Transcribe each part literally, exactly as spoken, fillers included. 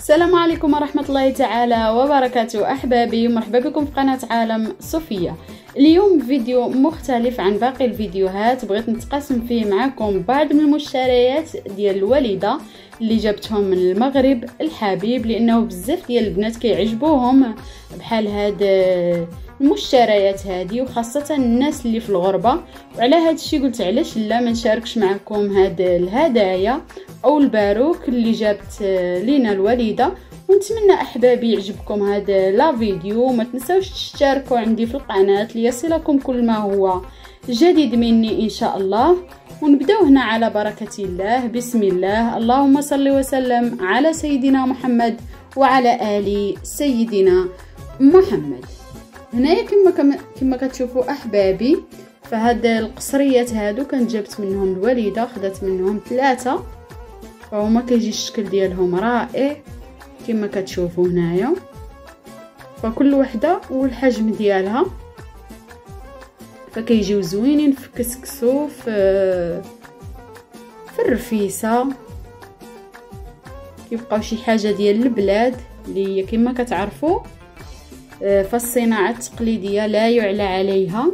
السلام عليكم ورحمة الله تعالى وبركاته أحبابي، مرحبا بكم في قناة عالم صوفيا. اليوم فيديو مختلف عن باقي الفيديوهات، بغيت نتقاسم فيه معكم بعض من المشتريات ديال الوالدة اللي جابتهم من المغرب الحبيب، لأنه بزاف ديال البنات كيعجبوهم بحال هاد المشتريات هذه، وخاصة الناس اللي في الغربة. وعلى هذا الشيء قلت علاش لا ما نشاركش معكم هاد الهدايا او الباروك اللي جابت لينا الوالده. ونتمنى احبابي يعجبكم هذا لا فيديو، وما تنساوش تشتركوا عندي في القناه ليصلكم كل ما هو جديد مني ان شاء الله. ونبداو هنا على بركه الله. بسم الله، اللهم صل وسلم على سيدنا محمد وعلى ال سيدنا محمد. هنايا كما كما كتشوفوا احبابي، فهاد القصريات هادو كانت جابت منهم الوالده، خدات منهم ثلاثه، فهما كيجي الشكل ديالهم رائع كما كتشوفوا هنايا، فكل وحده والحجم ديالها، فكيجيو زوينين في كسكسو في في الرفيسه، كيبقاو شي حاجه ديال البلاد اللي هي كما كتعرفوا فالصناعه التقليديه لا يعلى عليها،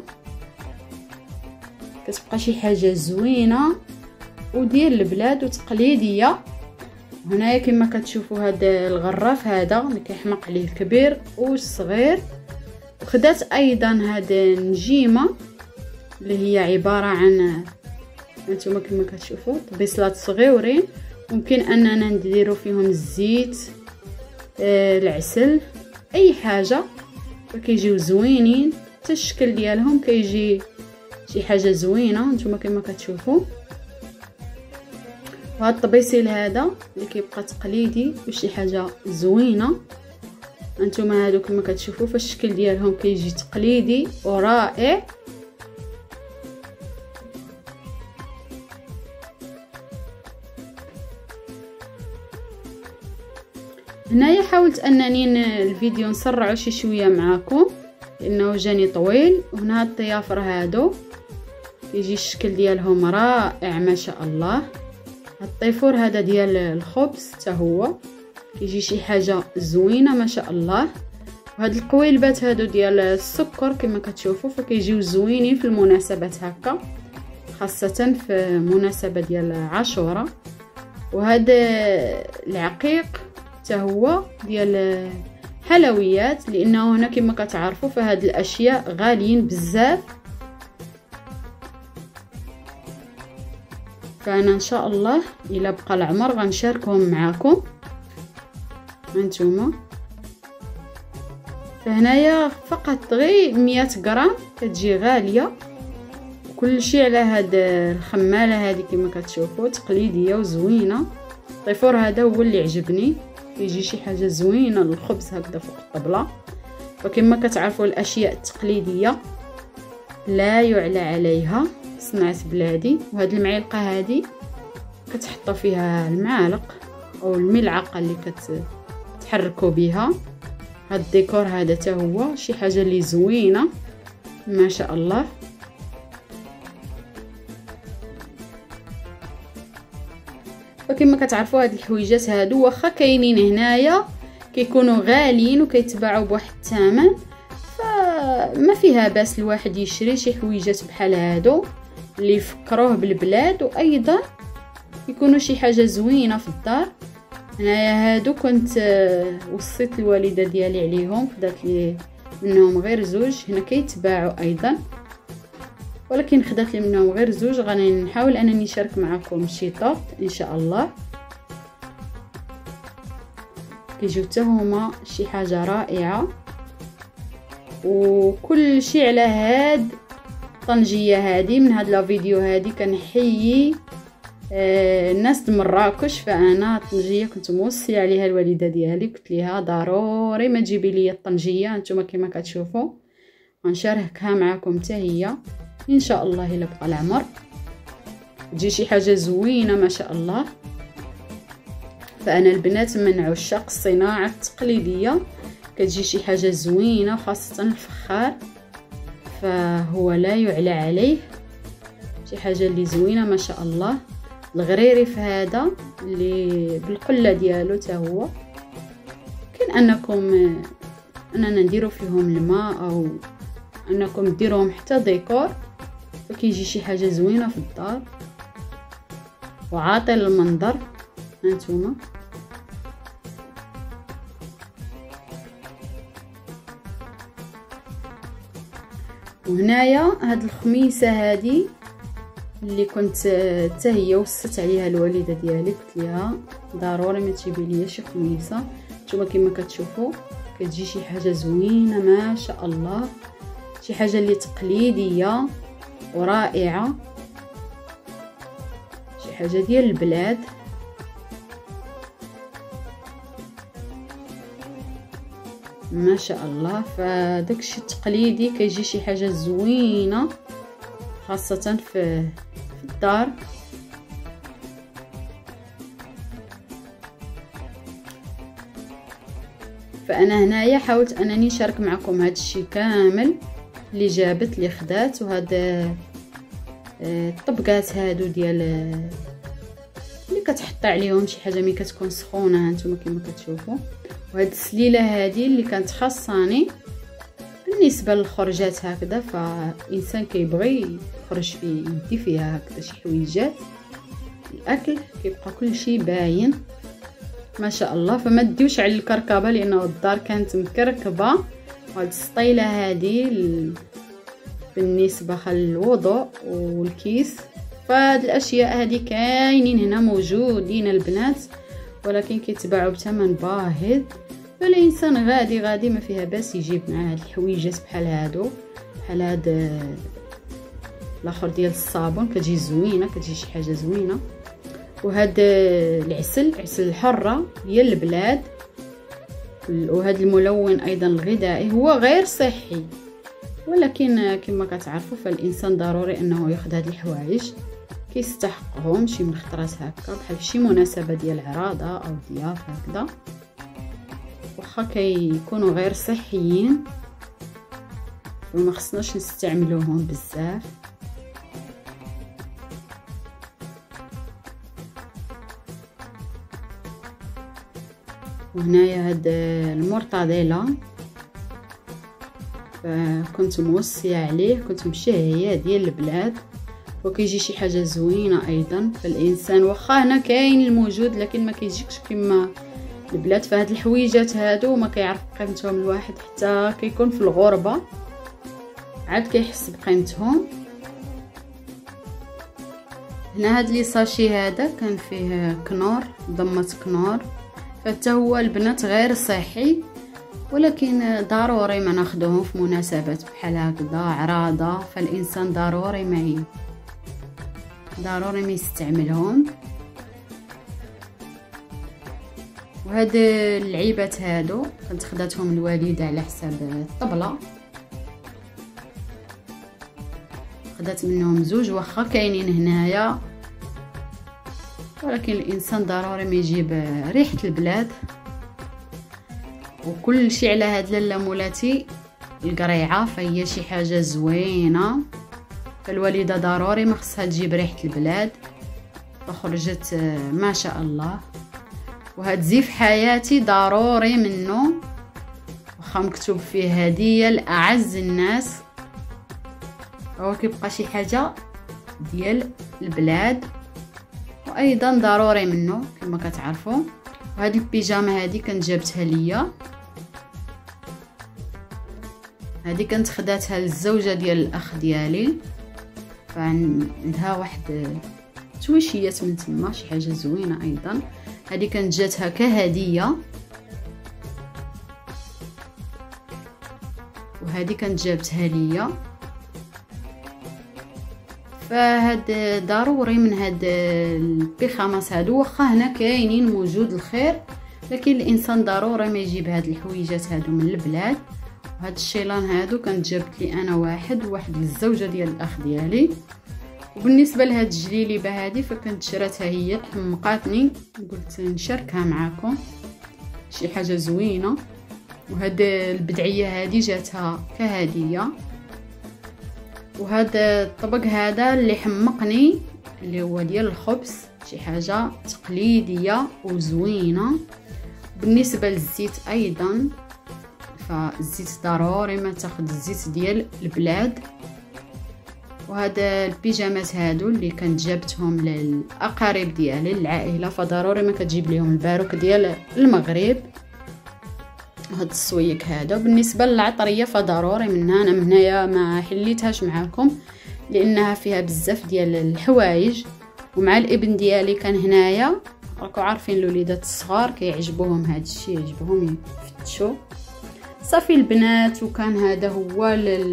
كتبقى شي حاجه زوينه وديال البلاد وتقليديه. هنايا كما كتشوفوا هذا الغراف هذا اللي كيحمق عليه الكبير والصغير، وخدات ايضا هذا النجيمه اللي هي عباره عن انتما كما كتشوفوا طبيصلات صغيورين، ممكن اننا نديروا فيهم الزيت آه العسل اي حاجه، فكيجيو زوينين. حتى الشكل ديالهم كيجي شي حاجه زوينه انتما كما كتشوفوا. وهذا الطبيسيل هذا اللي كيبقى تقليدي وشي حاجه زوينه، انتما هادو كما كتشوفوا فالشكل ديالهم كيجي تقليدي ورائع. هنايا حاولت انني الفيديو نسرعه شي شويه معاكم لانه جاني طويل. وهنا الطيافر هادو يجي الشكل ديالهم رائع ما شاء الله. الطيفور هذا ديال الخبز حتى هو كيجي شي حاجه زوينه ما شاء الله. وهاد القويلبات هادو ديال السكر كما كتشوفوا فكيجيو زوينين في المناسبات هكا، خاصه في مناسبه ديال عاشوراء. وهذا العقيق حتى هو ديال حلويات، لانه هنا كما كتعرفوا فهاد الاشياء غاليين بزاف، فانا ان شاء الله الا بقى العمر غنشاركهم معاكم هانتوما. فهنايا فقط غير مية غرام كتجي غاليه، وكل شيء على هاد الخماله هذه كما كتشوفوا تقليديه وزوينه. الطيفور هذا هو اللي عجبني، يجي شي حاجه زوينه للخبز هكذا فوق الطبله. فكما كتعرفوا الاشياء التقليديه لا يعلى عليها، صناعه بلادي. وهاد المعلقه هذه كتحطوا فيها المعالق او الملعقه اللي كتحركوا بها. هاد الديكور هذا حتى هو شي حاجه اللي زوينه ما شاء الله. فكما كتعرفوا هاد الحويجات هادو واخا كاينين هنايا كيكونوا غاليين وكيتباعوا بواحد الثمن، فما فيها باس الواحد يشري شي حويجات بحال هادو اللي يفكروه بالبلاد، وايضا يكونوا شي حاجه زوينه في الدار. هنايا هادو كنت وصيت الوالده ديالي عليهم، خدات لي منهم غير زوج، هنا كيتباعوا ايضا ولكن خدات لي منهم غير زوج. غادي نحاول انني نشارك معكم شي طوط ان شاء الله. كيجيو حتى هما شي حاجه رائعه، وكل شيء على هاد الطنجيه هذه. من هاد لا فيديو هذه كنحيي آه الناس د مراكش، فانا الطنجيه كنت موصيه عليها الوالده ديالي، قلت ليها ضروري ما تجيبي لي الطنجيه. انتما كما كتشوفوا غنشاركها معكم حتى هي ان شاء الله الا بقى العمر. تجي شي حاجه زوينه ما شاء الله. فانا البنات من عشاق الصناعه التقليديه، كتجي شي حاجه زوينه، خاصه الفخار فهو لا يعلى عليه، شي حاجه اللي زوينه ما شاء الله. الغريرف هذا اللي بالقله ديالو حتى هو ممكن انكم اننا نديرو فيهم الماء او انكم ديروهم حتى ديكور، فكيجي شي حاجه زوينه في الدار وعاطي للمنظر. هانتوما وهنايا هاد الخميسه هادي اللي كنت حتى هي وصت عليها الوالده ديالي، قلت لها ضروري ما تجيبي ليا شي خميسه. نتوما كما كتشوفوا كتجي شي حاجه زوينه ما شاء الله، شي حاجه اللي تقليديه ورائعه، شي حاجه ديال البلاد. ما شاء الله. فداكشي التقليدي كيجي شي حاجه زوينه خاصه في في الدار. فانا هنايا حاولت انني نشارك معكم هذا الشيء كامل اللي جابت اللي خدات، وهذا الطبقات هادو ديال اللي كتحط عليهم شي حاجه ملي كتكون سخونه. هانتوما كما كتشوفوا، وهاد السليله هذه اللي كانت خاصاني بالنسبه للخرجات هكذا، فالانسان كيبغي يخرج فيه يدي فيها هكذا شي حويجات الاكل كيبقى كل شيء باين ما شاء الله. فما تديوش على الكركبه لانه الدار كانت مكركبه. وهاد السطيله هذه بالنسبه للوضوء والكيس، فهاد الاشياء هذه كاينين هنا موجودين البنات، ولكن كيتباعوا بثمن باهظ. فالانسان غادي غادي ما فيها باس يجيب معاه هاد الحويجات بحال هادو، بحال هاد الاخر ديال الصابون كتجي زوينه، كتجي شي حاجه زوينه. وهاد العسل، عسل الحره ديال البلاد، وهذا الملون ايضا الغذائي هو غير صحي، ولكن كما كتعرفوا فالانسان ضروري انه ياخذ هذه الحوايج كيستحقهم شي من خطرات هكا بحال شي مناسبه ديال عراضه او ضيافه هكذا، واخا كيكونوا غير صحيين وما خصناش نستعملوهم بزاف. وهنايا هاد المرتضيله فكنت موصيه عليه، كنت مشهيه ديال البلاد، وكيجي شي حاجه زوينه ايضا. فالانسان واخا هنا كاين الموجود لكن ما كيجيكش كما البلاد. فهاد الحويجات هادو ما كيعرف قيمتهم الواحد حتى كيكون في الغربه عاد كيحس بقيمتهم. هنا هاد لي ساشي هذا كان فيه كنور، ضمه كنور، فحتى هو البنات غير صحي، ولكن ضروري ما ناخذوهم في مناسبات بحال هكذا عراضه. فالانسان ضروري ما ي... ضروري ما يستعملهم. وهاد اللعيبات هادو كنت خداتهم الوالده على حساب الطبله، خدات منهم زوج واخا كاينين هنايا، ولكن الانسان ضروري ما يجيب ريحه البلاد. وكل شيء على هاد لاله مولاتي القريعه، فهي شي حاجه زوينه، فالوالده ضروري ما خصها تجيب ريحه البلاد، فخرجت ما شاء الله. وهاد زيف حياتي ضروري منه، واخا مكتوب فيه هديه لاعز الناس، هو كيبقى شي حاجه ديال البلاد، وايضا ضروري منه كما كتعرفوا. وهاد البيجامه هذه كنت جابتها ليا، هذه كنت خداتها للزوجه ديال الاخ ديالي، فعندها واحد تويشيات من تما شي حاجه زوينه ايضا. هذه كانت جاتها كهديه، وهذه كانت جابتها ليا. فهاد ضروري من هاد البيخاماس هادو، واخا هنا كاينين موجود الخير، لكن الانسان ضروري ما يجيب هاد الحويجات هادو من البلاد. وهاد الشيلان هادو كانت جابت لي انا واحد وواحد للزوجه ديال الاخ ديالي. وبالنسبه لهاد الجليليبه هادي فكنت شراتها هي، تحمقاتني قلت نشاركها معكم، شي حاجه زوينه. وهاد البدعيه هادي جاتها كهديه. وهذا الطبق هذا اللي حمقني اللي هو ديال الخبز، شي حاجه تقليديه وزوينه. وبالنسبه للزيت ايضا، فالزيت ضروري ما تاخذ الزيت ديال البلاد. وهذا البيجامات هادو اللي كنت جابتهم للاقارب ديالي العائله، فضروري ما كتجيب لهم الباروك ديال المغرب. هاد السويك هذا. بالنسبه للعطريه فضروري منها، انا من هنايا ما حليتهاش معاكم لانها فيها بزاف ديال الحوايج. ومع الابن ديالي كان هنايا، راكم عارفين الوليدات الصغار كيعجبوهم هذا الشيء، يعجبوهم يفتشوا صافي البنات. وكان هذا هو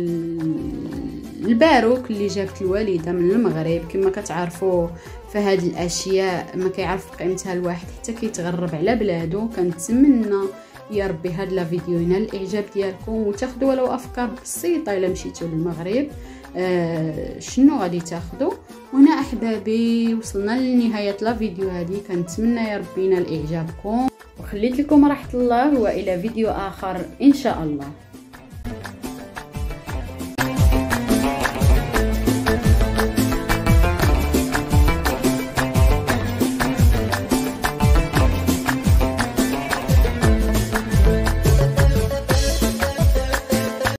الباروك اللي جابت الوالده من المغرب. كما كتعرفوا فهاد الاشياء ما كيعرف قيمتها الواحد حتى كيتغرب على بلادو. كنتمنى يا ربي هاد لا فيديو ينال الاعجاب ديالكم وتاخذوا ولو افكار بسيطه الا مشيتوا للمغرب. آه شنو غادي تاخذوا. هنا احبابي وصلنا لنهايه لا فيديو هذه، كنتمنى يا ربي ينال اعجابكم وخليت لكم راحه الله، والى فيديو اخر ان شاء الله.